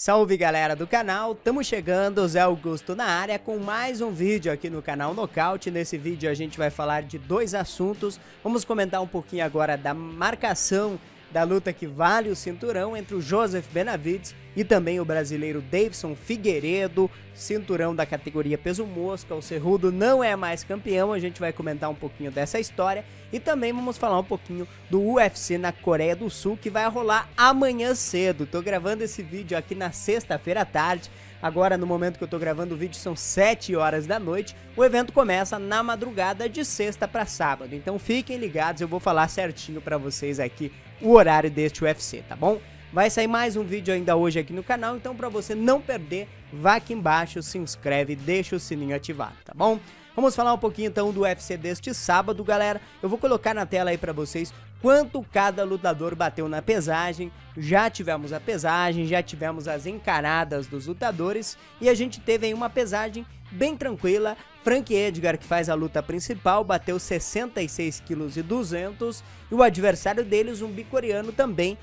Salve galera do canal, estamos chegando, Zé Augusto na área com mais um vídeo aqui no canal Nocaute. Nesse vídeo a gente vai falar de dois assuntos. Vamos comentar um pouquinho agora da marcação da luta que vale o cinturão entre o Joseph Benavidez e também o brasileiro Davidson Figueiredo, cinturão da categoria peso mosca. O Cerrudo não é mais campeão, a gente vai comentar um pouquinho dessa história e também vamos falar um pouquinho do UFC na Coreia do Sul, que vai rolar amanhã cedo. Tô gravando esse vídeo aqui na sexta-feira à tarde. Agora, no momento que eu tô gravando o vídeo, são 7 horas da noite. O evento começa na madrugada de sexta para sábado. Então fiquem ligados, eu vou falar certinho para vocês aqui o horário deste UFC, tá bom? Vai sair mais um vídeo ainda hoje aqui no canal, então para você não perder, vá aqui embaixo, se inscreve e deixa o sininho ativado, tá bom? Vamos falar um pouquinho então do UFC deste sábado, galera. Eu vou colocar na tela aí para vocês quanto cada lutador bateu na pesagem. Já tivemos a pesagem, já tivemos as encaradas dos lutadores e a gente teve aí uma pesagem bem tranquila. Frank Edgar, que faz a luta principal, bateu 66,2 kg e o adversário dele, o zumbi coreano, também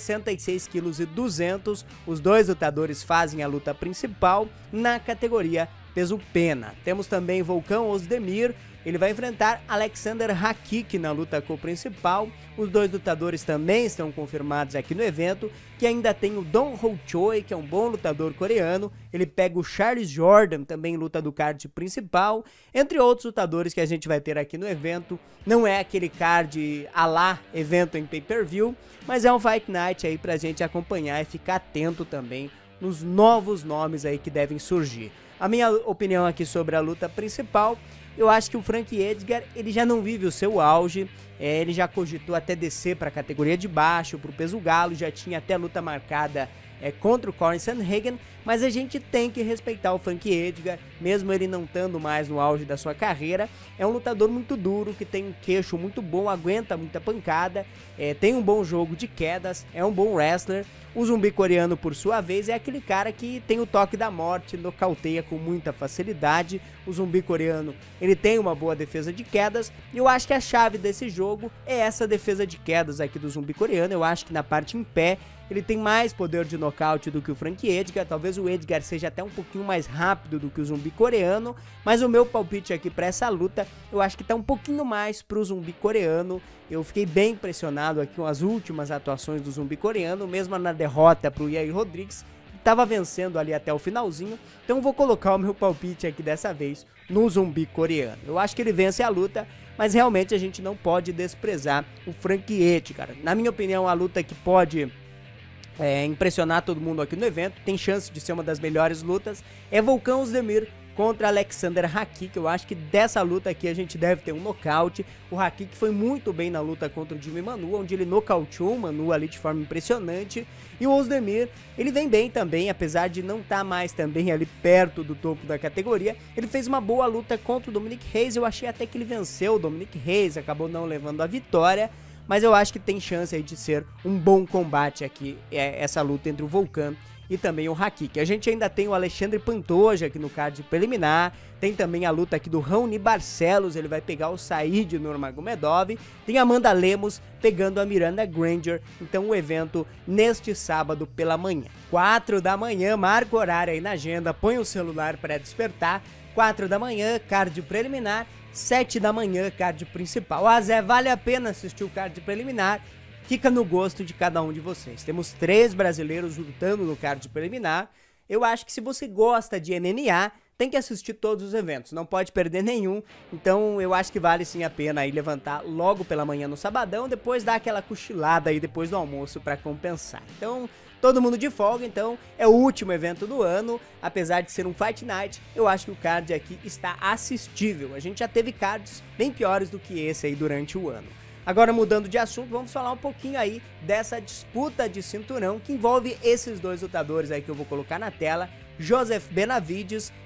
66,2 kg. Os dois lutadores fazem a luta principal na categoria peso pena. Temos também Volkan Ozdemir, ele vai enfrentar Alexander Rakik na luta co-principal. Os dois lutadores também estão confirmados aqui no evento, que ainda tem o Dong Ho Choi, que é um bom lutador coreano. Ele pega o Charles Jordan, também luta do card principal, entre outros lutadores que a gente vai ter aqui no evento. Não é aquele card a lá evento em pay-per-view, mas é um Fight Night aí pra gente acompanhar e ficar atento também nos novos nomes aí que devem surgir. A minha opinião aqui sobre a luta principal, eu acho que o Frank Edgar, ele já não vive o seu auge, ele já cogitou até descer para a categoria de baixo, para o peso galo, já tinha até luta marcada contra o Corey Sandhagen, mas a gente tem que respeitar o Frank Edgar, mesmo ele não estando mais no auge da sua carreira. É um lutador muito duro, que tem um queixo muito bom, aguenta muita pancada, tem um bom jogo de quedas, é um bom wrestler. O zumbi coreano, por sua vez, é aquele cara que tem o toque da morte, nocauteia com muita facilidade. O zumbi coreano, ele tem uma boa defesa de quedas, e eu acho que a chave desse jogo é essa defesa de quedas aqui do zumbi coreano. Eu acho que na parte em pé, ele tem mais poder de nocaute do que o Frank Edgar. Talvez o Edgar seja até um pouquinho mais rápido do que o zumbi coreano, mas o meu palpite aqui para essa luta, eu acho que tá um pouquinho mais pro zumbi coreano. Eu fiquei bem impressionado aqui com as últimas atuações do zumbi coreano, mesmo na derrota pro Yair Rodrigues, estava vencendo ali até o finalzinho. Então vou colocar o meu palpite aqui dessa vez no zumbi coreano. Eu acho que ele vence a luta, mas realmente a gente não pode desprezar o Frank Edgar. Na minha opinião, a luta que pode impressionar todo mundo aqui no evento, tem chance de ser uma das melhores lutas, é Volkan Ozdemir contra Alexander Rakik. Eu acho que dessa luta aqui a gente deve ter um nocaute. O Rakik foi muito bem na luta contra o Jimmy Manu, onde ele nocauteou o Manu ali de forma impressionante. E o Ozdemir, ele vem bem também, apesar de não estar mais também ali perto do topo da categoria. Ele fez uma boa luta contra o Dominic Reyes, eu achei até que ele venceu o Dominic Reyes, acabou não levando a vitória. Mas eu acho que tem chance aí de ser um bom combate aqui, essa luta entre o Volkan e também o Rakik. A gente ainda tem o Alexandre Pantoja aqui no card preliminar, tem também a luta aqui do Raoni Barcelos, ele vai pegar o Said Nurmagomedov, tem a Amanda Lemos pegando a Miranda Granger. Então o evento neste sábado pela manhã, 4 da manhã, marca o horário aí na agenda, põe o celular para despertar, 4 da manhã, card preliminar, 7 da manhã, card principal. Ah, Zé, vale a pena assistir o card preliminar? Fica no gosto de cada um de vocês. Temos 3 brasileiros lutando no card preliminar. Eu acho que se você gosta de MMA, tem que assistir todos os eventos, não pode perder nenhum. Então eu acho que vale sim a pena aí levantar logo pela manhã no sabadão, depois dar aquela cochilada aí depois do almoço para compensar. Então, todo mundo de folga, então é o último evento do ano. Apesar de ser um Fight Night, eu acho que o card aqui está assistível. A gente já teve cards bem piores do que esse aí durante o ano. Agora, mudando de assunto, vamos falar um pouquinho aí dessa disputa de cinturão que envolve esses dois lutadores aí que eu vou colocar na tela. Joseph Benavidez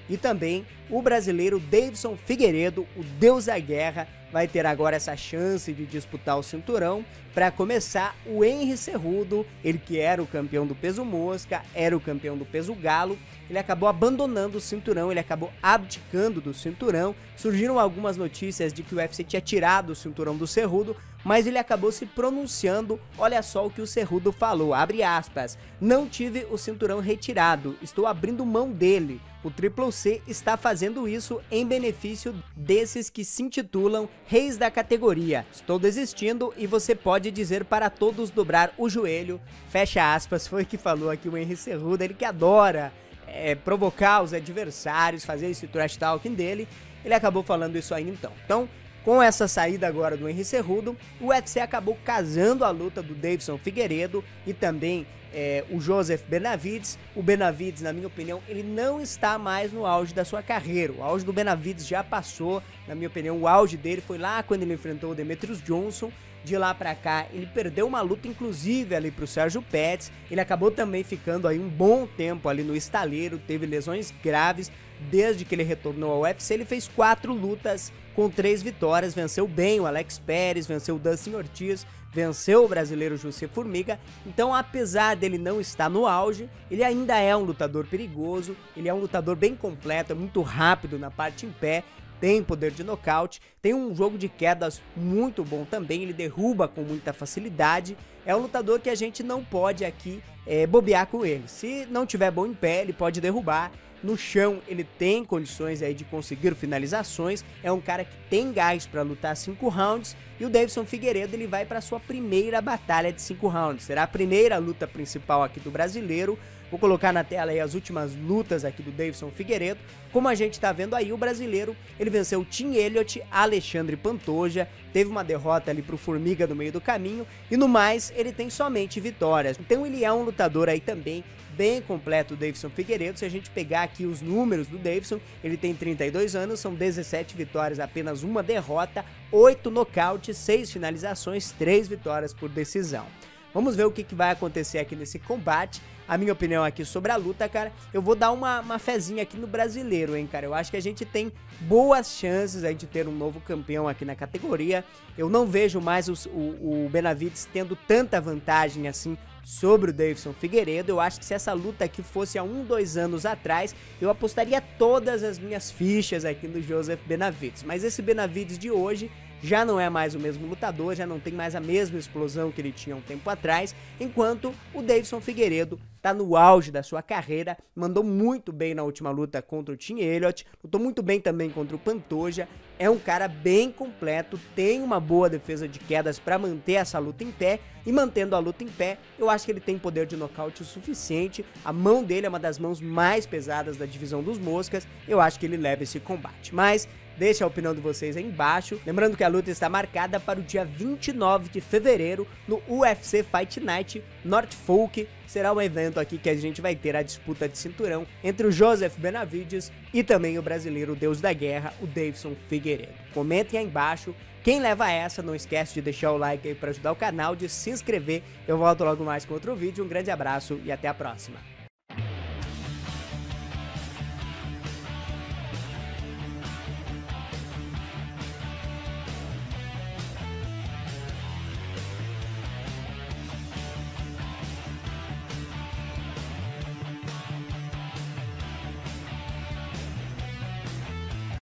e também o brasileiro Davidson Figueiredo, o deus da guerra, vai ter agora essa chance de disputar o cinturão. Para começar, o Henry Cejudo, ele que era o campeão do peso mosca, era o campeão do peso galo, ele acabou abandonando o cinturão, ele acabou abdicando do cinturão. Surgiram algumas notícias de que o UFC tinha tirado o cinturão do Cejudo, mas ele acabou se pronunciando. Olha só o que o Cejudo falou, abre aspas: "Não tive o cinturão retirado, estou abrindo mão dele. O Triple C está fazendo isso em benefício desses que se intitulam reis da categoria. Estou desistindo e você pode dizer para todos dobrar o joelho", fecha aspas, foi o que falou aqui o Henry Cejudo, ele que adora provocar os adversários, fazer esse trash talking dele, ele acabou falando isso aí então. Então, com essa saída agora do Henry Cejudo, o UFC acabou casando a luta do Davidson Figueiredo e também o Joseph Benavidez. O Benavidez, na minha opinião, ele não está mais no auge da sua carreira. O auge do Benavidez já passou, na minha opinião. O auge dele foi lá quando ele enfrentou o Demetrius Johnson. De lá pra cá, ele perdeu uma luta, inclusive, ali pro Sérgio Pettis. Ele acabou também ficando aí um bom tempo ali no estaleiro, teve lesões graves. Desde que ele retornou ao UFC, ele fez 4 lutas com 3 vitórias, venceu bem o Alex Perez, venceu o Dustin Ortiz, venceu o brasileiro José Formiga. Então, apesar dele não estar no auge, ele ainda é um lutador perigoso, ele é um lutador bem completo, é muito rápido na parte em pé, tem poder de nocaute, tem um jogo de quedas muito bom também, ele derruba com muita facilidade. É um lutador que a gente não pode aqui bobear com ele. Se não tiver bom em pé, ele pode derrubar. No chão, ele tem condições aí de conseguir finalizações. É um cara que tem gás para lutar 5 rounds. E o Davidson Figueiredo, ele vai para sua primeira batalha de 5 rounds. Será a primeira luta principal aqui do brasileiro. Vou colocar na tela aí as últimas lutas aqui do Davidson Figueiredo. Como a gente tá vendo aí, o brasileiro, ele venceu o Tim Elliott, Alexandre Pantoja, teve uma derrota ali pro Formiga no meio do caminho, e no mais, ele tem somente vitórias. Então ele é um lutador aí também bem completo, o Davidson Figueiredo. Se a gente pegar aqui os números do Davidson, ele tem 32 anos, são 17 vitórias, apenas uma derrota, 8 nocautes, 6 finalizações, 3 vitórias por decisão. Vamos ver o que vai acontecer aqui nesse combate. A minha opinião aqui sobre a luta, cara, eu vou dar uma fezinha aqui no brasileiro, hein, cara. Eu acho que a gente tem boas chances aí de ter um novo campeão aqui na categoria. Eu não vejo mais o Benavidez tendo tanta vantagem assim sobre o Davidson Figueiredo. Eu acho que se essa luta aqui fosse há 2 anos atrás, eu apostaria todas as minhas fichas aqui no Joseph Benavidez. Mas esse Benavidez de hoje já não é mais o mesmo lutador, já não tem mais a mesma explosão que ele tinha um tempo atrás, enquanto o Davidson Figueiredo tá no auge da sua carreira, mandou muito bem na última luta contra o Tim Elliott, lutou muito bem também contra o Pantoja, é um cara bem completo, tem uma boa defesa de quedas para manter essa luta em pé, e mantendo a luta em pé, eu acho que ele tem poder de nocaute o suficiente. A mão dele é uma das mãos mais pesadas da divisão dos moscas, eu acho que ele leva esse combate, mas deixa a opinião de vocês aí embaixo. Lembrando que a luta está marcada para o dia 29 de fevereiro no UFC Fight Night Norfolk. Será um evento aqui que a gente vai ter a disputa de cinturão entre o Joseph Benavidez e também o brasileiro Deus da Guerra, o Davidson Figueiredo. Comentem aí embaixo quem leva essa, não esquece de deixar o like aí para ajudar o canal, de se inscrever. Eu volto logo mais com outro vídeo, um grande abraço e até a próxima.